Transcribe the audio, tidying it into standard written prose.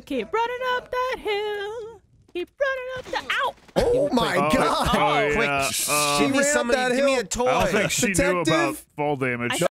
Keep running up that hill. Keep running up the ow. Oh my God! Oh, Quick, yeah. give me ran up somebody. that Give me hill. a toy. I don't think she knew about Detective? fall damage.